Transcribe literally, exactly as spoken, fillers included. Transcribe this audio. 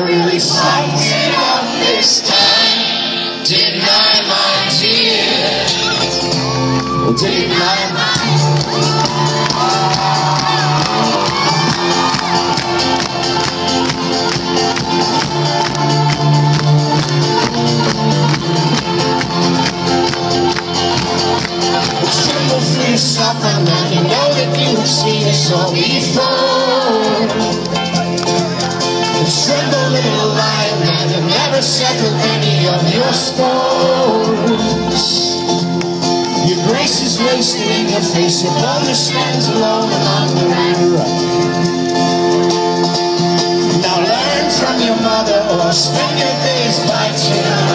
really fight it out this time. Deny my tears, deny my tremble for yourself, and then you know that you have seen us all before. Tremble, little lion, man, you've never settled any of your scores. Your grace is wasted in your face, your boulder stands alone along the river. Now learn from your mother, or spend your days biting.